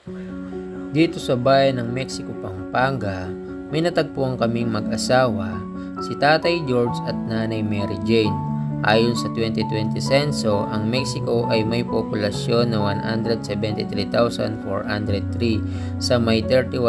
Dito sa bayan ng Mexico, Pampanga, may natagpuan kaming mag-asawa, si Tatay George at Nanay Mary Jane. Ayon sa 2020 senso, ang Mexico ay may populasyon na 173,403. Sa may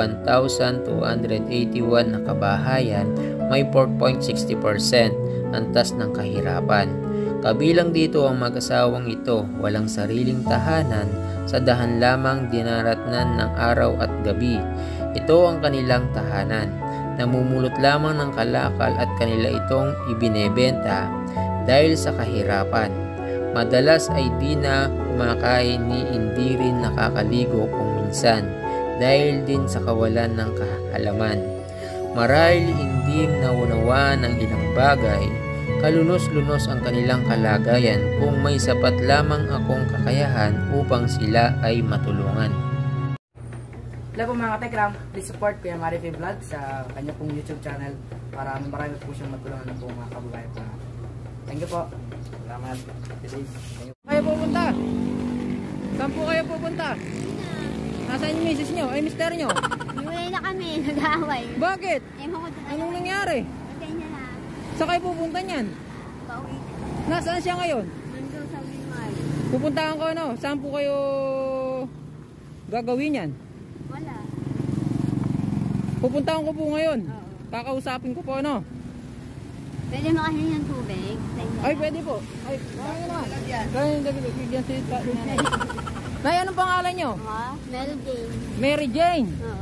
31,281 na kabahayan, may 4.60% antas ng kahirapan. Kabilang dito ang mag-asawang ito, walang sariling tahanan, sa dahan lamang dinaratnan ng araw at gabi. Ito ang kanilang tahanan. Namumulot lamang ng kalakal at kanila itong ibinebenta dahil sa kahirapan. Madalas ay di na kumakain ni hindi rin nakakaligo kung minsan dahil din sa kawalan ng kaalaman. Marahil hindi naunawaan ng ilang bagay, kalunos-lunos ang kanilang kalagayan kung may sapat lamang akong kakayahan upang sila ay matulungan. Hello po mga katekram, please support Kuya Marife Vlog sa kanya pong YouTube channel para marami po siyang matulungan ng po mga kababayan po. Thank you po. Salamat. Kayo pupunta? Saan po kayo pupunta? Nasaan yung misis nyo? Ay, mister nyo? Iwalay na kami, nag-aaway. Bakit? Anong nangyari? Ganyan na. Saan kayo pupunta niyan? Pauwi. Nasaan siya ngayon? Nandun sa Wilmar. Pupuntahan ko ano? Saan po kayo gagawin yan? Wala. Pupuntahan ko po ngayon. Oo. Kakausapin ko po ano? Pwede makahin ng tubig? Ay, pwede po. Ay, kaya naman. Kaya yung bigyan si Nay, anong pangalan nyo? Mary Jane. Mary Jane. Oo.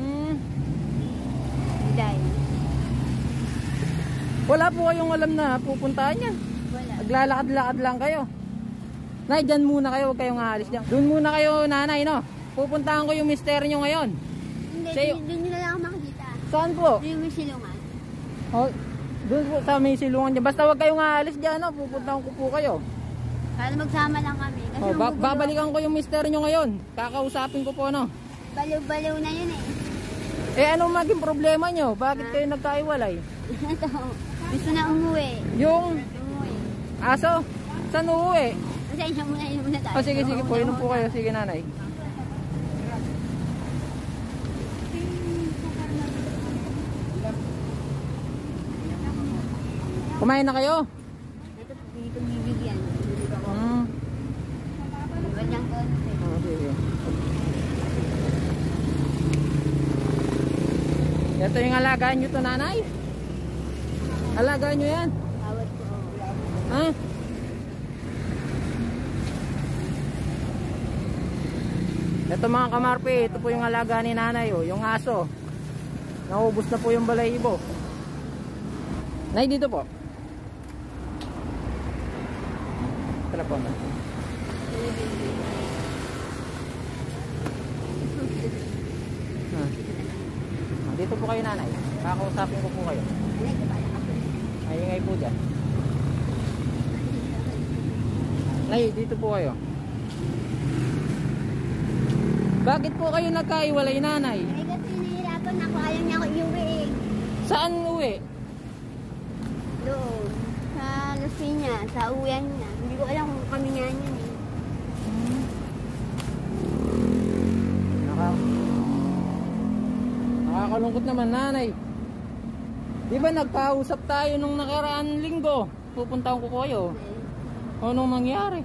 Hmm. Wala po kayong alam na pupuntahan yan. Wala. Naglalakad-lakad lang kayo. Nay, dyan muna kayo. Huwag kayong aalis dyan. Doon muna kayo, nanay, no? Pupuntahan ko yung mister nyo ngayon. Hindi, doon nyo na lang ako makikita. Saan po? Doon yung silungan. Oh, doon po sa may silungan dyan. Basta huwag kayong aalis dyan, no? Pupuntahan ko po kayo. Para magsama lang kami. Kasi Oh, babalikan ko yung mister nyo ngayon. Kakausapin ko po, no? baliw-baliw na yun eh. Eh, anong maging problema nyo? Bakit kayo nagkaiwalay? Ito. Gusto na umuwi. Yung Umuwi. aso? Saan uuwi? Pasensya muna, yun muna tayo. Oh, sige, sige po. Inom po kayo. Sige, nanay. Kumain na kayo? Ito, dito bibigyan. Walang konti. Oh, sige. Ito yung alagaan nyo to, nanay? Alagaan nyo yan? Bawat ko. Ha? Ito mga kamarpe, ito po yung alaga ni nanay, oh, yung aso. Naubos na po yung balahibo. Nay, dito po. Tara po na. Dito po kayo, nanay. Kakausapin ko po kayo. Ayingay po dyan. Nay, dito po kayo. Bakit po kayo nagkaiwalay, nanay? Ay, kasi nahihirapan ako. Ayaw niya ako iuwi eh. Saan uwi? Doon. Sa Lucina. Sa uwian niya. Hindi ko alam kung kami nga niya eh. Nakakalungkot naman, nanay. Di ba nagkausap tayo nung nakaraan linggo? Pupuntahan ko kayo. O nung nangyari?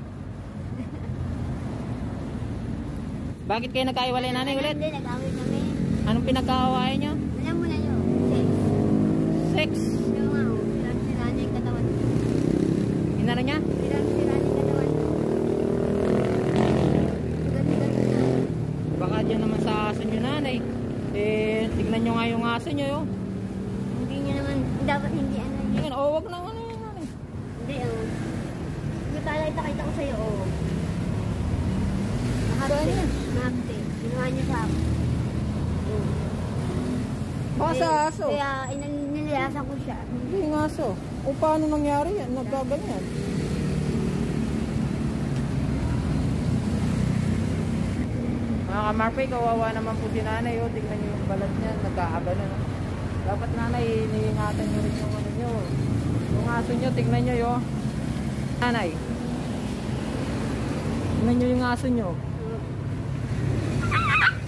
Bakit kayo nagkaiwalay, nanay, ulit? Hindi, nag-away kami. Anong pinagkaawayan niyo? Alam mo na yun. Sex. Yung nga, sirang-sira niya yung katawan. Inano niya? Sirang-sira niya yung katawan. Sugat-sugat na. Baka dyan naman sa aso niyo, nanay. Eh, tignan nyo nga yung aso niyo, yun. Hindi niya naman, dapat hindi ano yun. Yan, oh, wag na, ano yan, nanay. Hindi, Hindi pala itakita ko sa'yo, Saan yan? Nakapte. Ginawa niya sa ako. Baka sa aso. Kaya inanilayasan ko siya. Hindi yung aso. O paano nangyari yan? Nagkaganyan. Mga kamarpe, kawawa naman po si nanay. Oh. Tingnan nyo yung balat niya. Nagkakagano. No? Dapat nanay, iniingatan nyo rin yung ano nyo. Yung aso nyo, tingnan nyo yun. Nanay. Tingnan nyo yung aso nyo.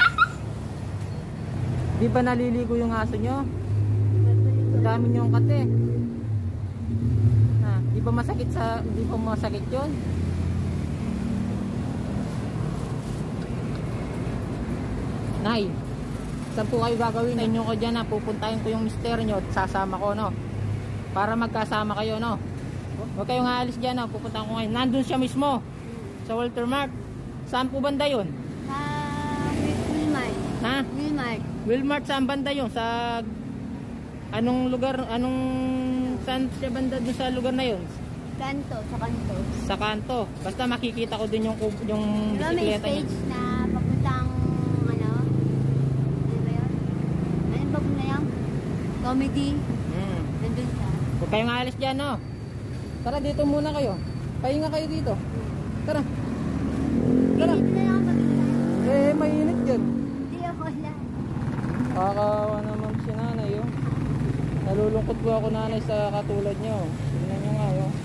Di ba naliligo yung aso nyo? Ang dami nyo yung kate. Ha, di ba masakit yun? Nay, saan po kayo gagawin? Inyo ko dyan na pupuntahin ko yung mister nyo at sasama ko, no? Para magkasama kayo, no? Huwag kayong aalis dyan, no? Pupuntahan ko ngayon. Nandun siya mismo sa Walter Mart. Saan po banda yun? Sa Wilmart. Ha? Wilmart. Wilmart, saan banda yun? Sa anong lugar? Saan siya banda dun sa lugar na yun? Kanto, sa kanto. Sa kanto. Basta makikita ko din yung Diba may bisikleta niya. stage na papuntang ano? Ano ba yun? Ano ba na yan? Comedy. Nandun siya. Huwag kayong aalis dyan, no? Tara, dito muna kayo. Pahinga kayo dito. Tara. Tara. Dito na lang mag-isa. Mainit dyan. Hindi ako lang. Kakawa naman si nanay, oh. Nalulungkot po ako, nanay, sa katulad nyo. Tignan nyo nga, oh.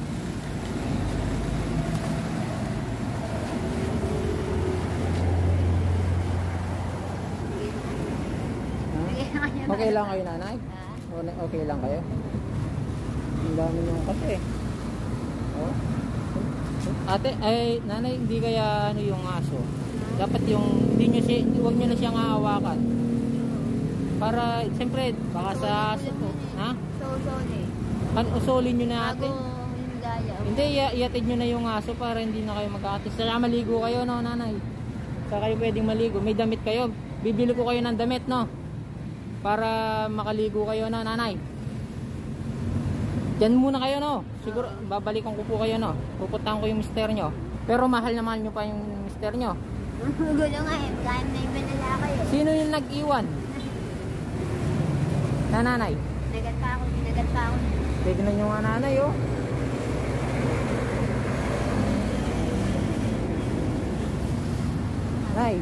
Okay lang kayo, nanay? Okay lang kayo? Ang dami nyo kasi. Oh. Ate, nanay, hindi kaya yung aso? Dapat huwag nyo na siyang hahawakan. Para, siyempre, baka sa aso to. Ha? Usolin nyo na ate. Hindi, iatid nyo na yung aso para hindi na kayo magkakatis. Saka maligo kayo, no, nanay? Saka kayo pwedeng maligo. May damit kayo. Bibili ko kayo ng damit, no? Para makaligo kayo na, nanay. Diyan muna kayo, no? Siguro, babalikan ko po kayo, no? Pupuntahan ko yung mister nyo. Pero mahal na mahal nyo pa yung mister nyo. Gulo nga eh. Kahit na iba na lang kayo. Sino yung nag-iwan? Nanay. Nagat pa ako. Tignan nyo nga, nanay, oh. Nay.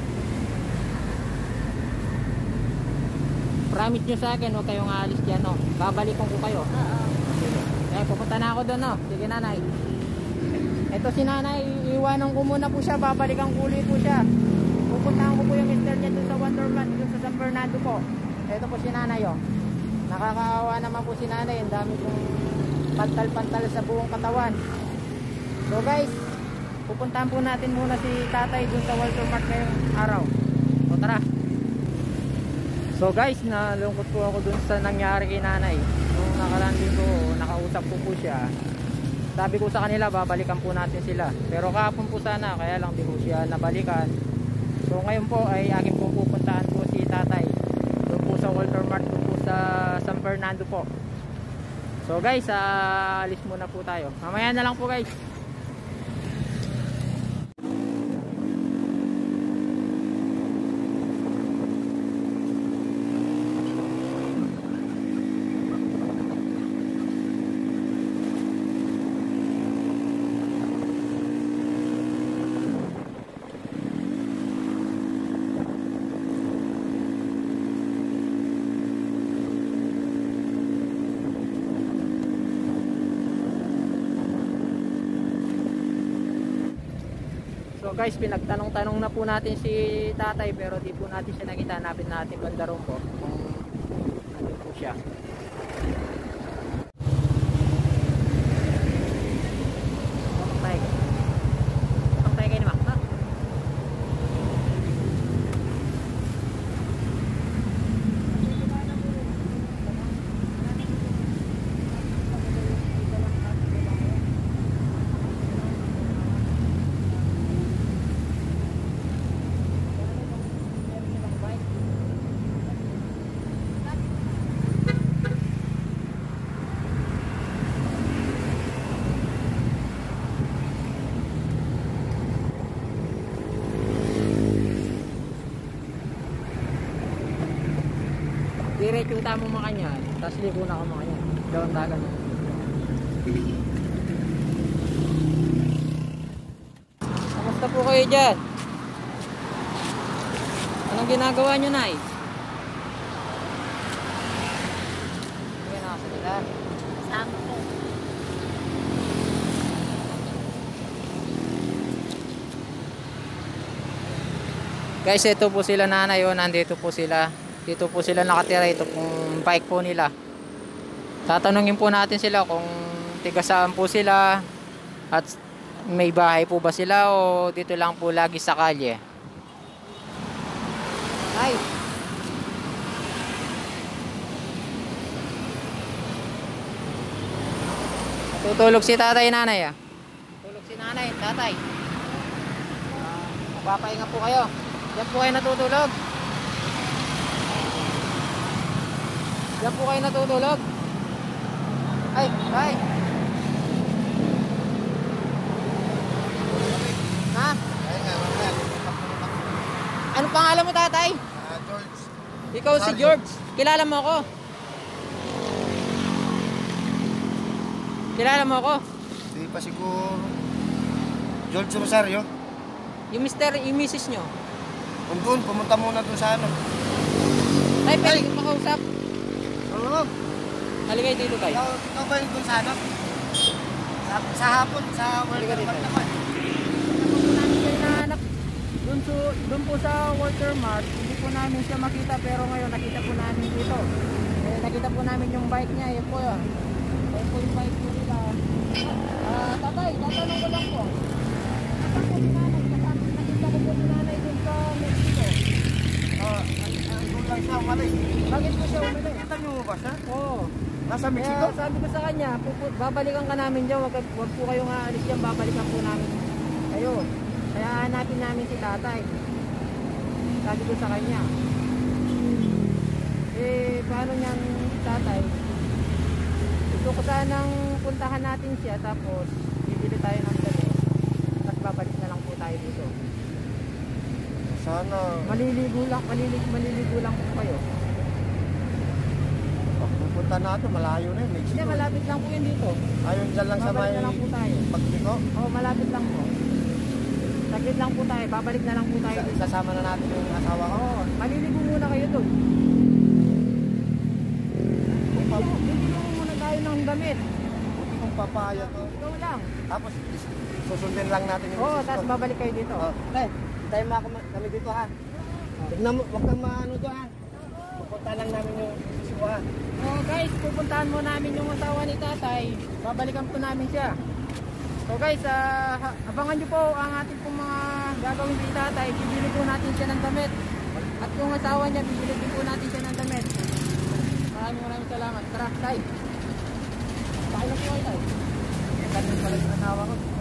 Promise nyo sa akin, huwag kayong aalis dyan, no? Babalikan ko kayo. Oo. Pupunta na ako doon, no? Sige, nanay. Ito si nanay, iwanan ko muna po siya, babalikan ko ulit po siya. Pupuntahan ko po yung mister niya doon sa Wonderland, doon sa San Fernando po. Ito po si nanay, oh. Nakakaawa naman po si nanay, ang dami pong pantal-pantal sa buong katawan. So guys, pupuntahan po natin muna si tatay doon sa Walter Mart ngayong araw. O tara. So guys, nalungkot po ako doon sa nangyari kay nanay. Nung nakaraan ko, nakausap ko po siya. Sabi ko sa kanila, babalikan po natin sila. Pero kahapon po sana, kaya lang di po siya nabalikan. So ngayon po ay akin po pupuntahan po si tatay. Doon po sa Walter Mart, doon po sa San Fernando po. So guys, alis muna po tayo. Mamaya na lang po guys. So guys, pinagtanong-tanong na po natin si tatay pero di po natin siya nakita. Hanapin natin banda ron po kung ano po siya. Ang tayo kayo naman. Direct yung tamang mga kanya, tapos liko na ako mga kanya. Gawang dagan. Kamusta po kayo dyan? Anong ginagawa nyo, Nay? Sige, nakasalita. Sama ko. Guys, ito po sila nanay, oh. Nandito po sila. Dito po sila nakatira. Ito pong bike po nila. Tatanungin po natin sila kung tiga saan po sila at may bahay po ba sila o dito lang po lagi sa kalye. Ay. Tutulog si tatay, nanay ah. Tutulog si nanay, tatay. Magpapahinga po kayo. Diyan po kayo natutulog. Diyan po kayo natutulog. Ay, tay. Ha? Ano pangalan mo, tatay? George. Ikaw si George. Kilala mo ako? Kilala mo ako? Hindi pa siguro. George Rosario. Yung misis nyo. Kung doon, pumunta muna doon sa ano. Tay, pwede kong makausap. Oo. Haligay dito, tay. Ikaw ba yung doon sa ano? Sa hapon, sa Halika World dito. Cup naman. Kapag po namin siya hinahanap doon po sa Walter Mart, hindi po namin siya makita, pero ngayon nakita po namin dito. Nakita po namin yung bike niya, yun po yun. Ayun po yung bike po nila. Tatay, tatanong ko lang po. Nasaan po si nanay? Nakita ko po si nanay doon sa Mexico. Doon lang siya umalis. Bakit po siya umalis? Kita niyo ba siya? Oo. Nasa Mexico? Kaya sabi ko sa kanya, babalikan ka namin dyan, wag po kayong aalis dyan, babalikan po namin kayo. Kaya hanapin namin si tatay. Sabi ko sa kanya. Paano niyang tatay? Gusto ko sanang puntahan natin siya, tapos bibili tayo ng damit. Tapos babalik na lang po tayo dito. Sana. Maliligo lang po kayo. Pupunta na ito, malayo na yun. Hindi, Mexico. malapit lang po yun dito. Ayun dyan lang sa Babalik may na lang po tayo. Pagliko. Oo, malapit lang po. Saglit lang po tayo, babalik na lang po tayo dito. Kasama na natin yung asawa ko. Oo, maliligo muna kayo doon. Bibili mo muna tayo ng damit. Kung papaya to. Ikaw lang. Tapos susundin lang natin yung Oo, misis tapos ko. babalik kayo dito. Oh, tay, tayo kami dito ha. Tignan mo, wag kang maano doon ha. Pupunta lang namin yung misis ko ha. So guys, pupuntahan mo namin yung asawa ni tatay. Babalikan po namin siya. So guys, abangan nyo po ang ating pong mga gagawin ni tatay. Bibili po natin siya ng damit. At yung asawa niya, bibili din po natin siya ng damit. Maraming salamat. Tara, tay. Pakailan po kayo, tay. Ganun pala yung asawa ko.